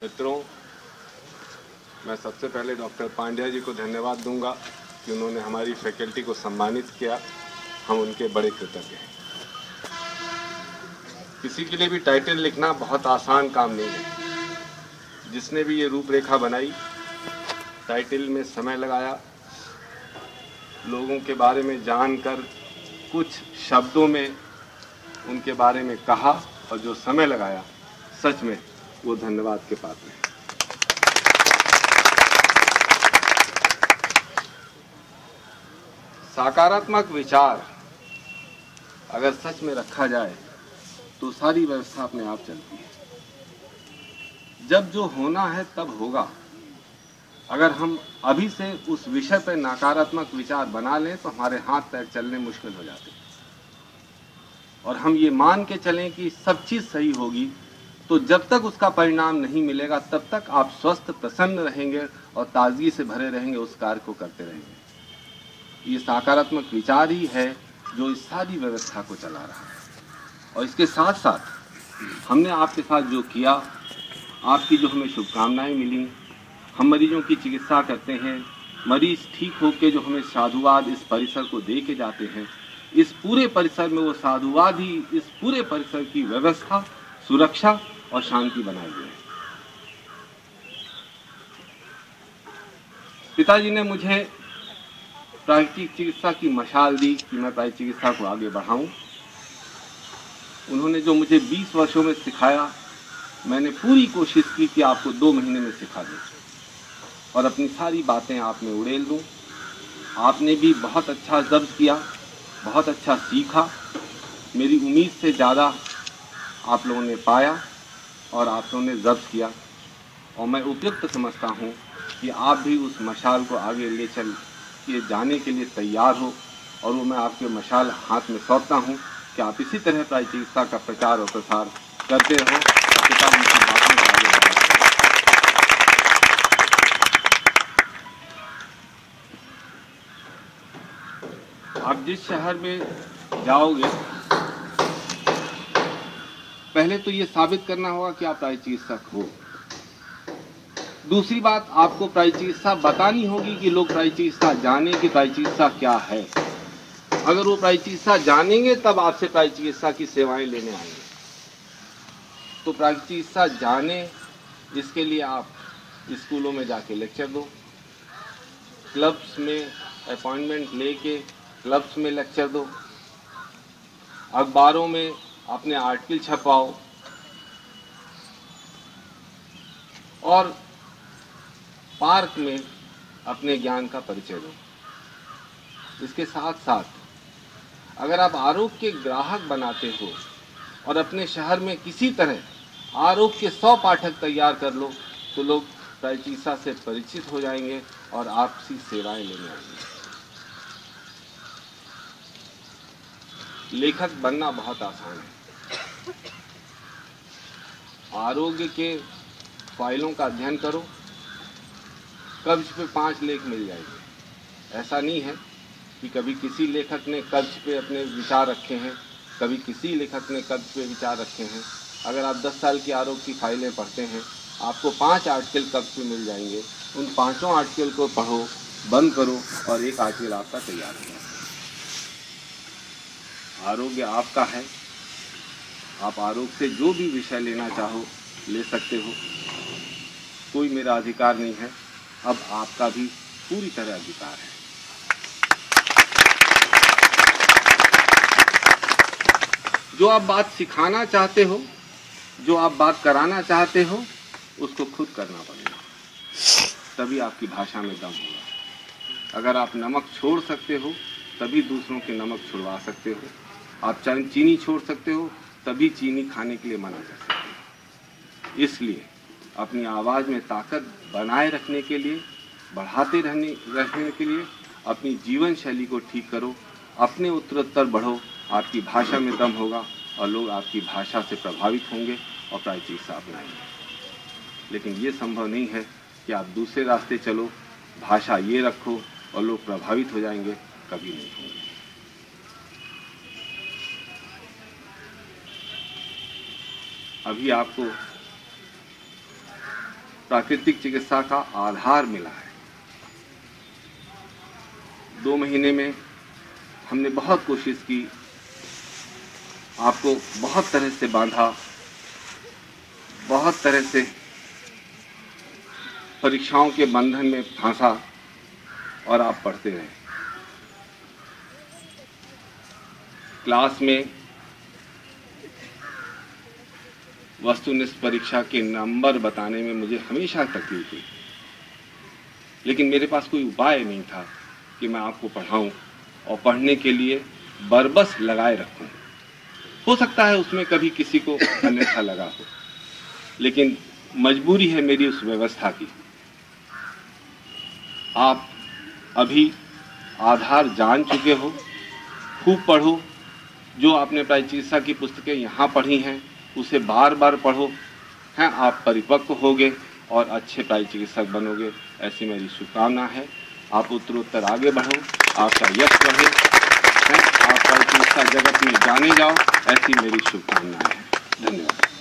मित्रों, मैं सबसे पहले डॉक्टर पांड्या जी को धन्यवाद दूंगा कि उन्होंने हमारी फैकल्टी को सम्मानित किया। हम उनके बड़े कृतज्ञ हैं। किसी के लिए भी टाइटल लिखना बहुत आसान काम नहीं है। जिसने भी ये रूपरेखा बनाई, टाइटल में समय लगाया, लोगों के बारे में जानकर कुछ शब्दों में उनके बारे में कहा और जो समय लगाया, सच में वो धन्यवाद के पात्र हैं। सकारात्मक विचार अगर सच में रखा जाए तो सारी व्यवस्था अपने आप चलती है। जब जो होना है तब होगा। अगर हम अभी से उस विषय पर नकारात्मक विचार बना लें तो हमारे हाथ पैर चलने मुश्किल हो जाते हैं। और हम ये मान के चलें कि सब चीज़ सही होगी, तो जब तक उसका परिणाम नहीं मिलेगा तब तक आप स्वस्थ, प्रसन्न रहेंगे और ताजगी से भरे रहेंगे, उस कार्य को करते रहेंगे। ये सकारात्मक विचार ही है जो इस सारी व्यवस्था को चला रहा है। और इसके साथ साथ हमने आपके साथ जो किया, आपकी जो हमें शुभकामनाएं मिली, हम मरीजों की चिकित्सा करते हैं, मरीज ठीक होकर जो हमें साधुवाद इस परिसर को दे के जाते हैं, इस पूरे परिसर में वो साधुवाद ही इस पूरे परिसर की व्यवस्था, सुरक्षा और शांति बनाए हुए है। पिताजी ने मुझे प्राकृतिक चिकित्सा की मशाल दी कि मैं प्राकृतिक चिकित्सा को आगे बढ़ाऊं। उन्होंने जो मुझे 20 वर्षों में सिखाया, मैंने पूरी कोशिश की कि आपको 2 महीने में सिखा दूं और अपनी सारी बातें आप में उड़ेल दूं। आपने भी बहुत अच्छा जब्त किया, बहुत अच्छा सीखा। मेरी उम्मीद से ज़्यादा आप लोगों ने पाया और आप लोगों ने जब्त किया। और मैं उपयुक्त समझता हूं कि आप भी उस मशाल को आगे ले चल के जाने के लिए तैयार हो। और वो मैं आपके मशाल हाथ में सौंपता हूं कि आप इसी तरह प्राकृतिक चिकित्सा का प्रचार और प्रसार करते रहो और पिताजी की बातों को आगे बढ़ाते रहो। आप जिस शहर में जाओगे, पहले तो ये साबित करना होगा कि आप प्राकृतिक चिकित्सक हो। दूसरी बात, आपको प्राकृतिक चिकित्सा बतानी होगी कि लोग प्राकृतिक चिकित्सा जाने कि प्राकृतिक चिकित्सा क्या है। अगर वो प्राकृतिक चिकित्सा जानेंगे तब आपसे प्राकृतिक चिकित्सा की सेवाएं लेने आएंगे। तो प्राकृतिक चिकित्सा जाने, इसके लिए आप स्कूलों में जाके लेक्चर दो, क्लब्स में अपॉइंटमेंट लेके क्लब्स में लेक्चर दो, अखबारों में अपने आर्टिकल छपवाओ और पार्क में अपने ज्ञान का परिचय दो। इसके साथ साथ अगर आप आरोग्य के ग्राहक बनाते हो और अपने शहर में किसी तरह आरोग्य के 100 पाठक तैयार कर लो, तो लोग प्राकृतिक चिकित्सा से परिचित हो जाएंगे और आपसी सेवाएं लेने आएंगे। लेखक बनना बहुत आसान है। आरोग्य के फाइलों का अध्ययन करो, कब्ज पे 5 लेख मिल जाएंगे। ऐसा नहीं है कि कभी किसी लेखक ने कब्ज पे अपने विचार रखे हैं, कभी किसी लेखक ने कब्ज पे विचार रखे हैं। अगर आप 10 साल की आरोग्य की फाइलें पढ़ते हैं, आपको 5 आर्टिकल कब्ज पे मिल जाएंगे। उन 5 आर्टिकल को पढ़ो, बंद करो और एक आर्टिकल आपका तैयार हो जाए। आरोग्य आपका है। आप आरोग्य से जो भी विषय लेना चाहो ले सकते हो। कोई मेरा अधिकार नहीं है, अब आपका भी पूरी तरह अधिकार है। जो आप बात सिखाना चाहते हो, जो आप बात कराना चाहते हो, उसको खुद करना पड़ेगा, तभी आपकी भाषा में दम होगा। अगर आप नमक छोड़ सकते हो तभी दूसरों के नमक छुड़वा सकते हो। आप चीनी छोड़ सकते हो तभी चीनी खाने के लिए मना कर सकते हो। इसलिए अपनी आवाज़ में ताकत बनाए रखने के लिए, बढ़ाते रहने के लिए अपनी जीवन शैली को ठीक करो, अपने उत्तरोत्तर बढ़ो। आपकी भाषा में दम होगा और लोग आपकी भाषा से प्रभावित होंगे और प्राकृतिक चिकित्सा अपनाएंगे। लेकिन ये संभव नहीं है कि आप दूसरे रास्ते चलो, भाषा ये रखो और लोग प्रभावित हो जाएंगे, कभी नहीं होंगे। अभी आपको प्राकृतिक चिकित्सा का आधार मिला है। 2 महीने में हमने बहुत कोशिश की, आपको बहुत तरह से बांधा, बहुत तरह से परीक्षाओं के बंधन में फंसा और आप पढ़ते रहे। क्लास में वस्तुनिष्ठ परीक्षा के नंबर बताने में मुझे हमेशा तकलीफ हुई, लेकिन मेरे पास कोई उपाय नहीं था कि मैं आपको पढ़ाऊं और पढ़ने के लिए बरबस लगाए रखूं। हो सकता है उसमें कभी किसी को अन्यथा लगा हो, लेकिन मजबूरी है मेरी उस व्यवस्था की। आप अभी आधार जान चुके हो, खूब पढ़ो। जो आपने प्राय चिकित्सा की पुस्तकें यहाँ पढ़ी हैं उसे बार बार पढ़ो, हैं आप परिपक्व होगे और अच्छे प्राय चिकित्सक बनोगे, ऐसी मेरी शुभकामना है। आप उत्तरोत्तर आगे बढ़ो, आपका यश बढ़े, हैं आप प्राय चिकित्सा जगत में जाने जाओ, ऐसी मेरी शुभकामनाएं हैं। धन्यवाद।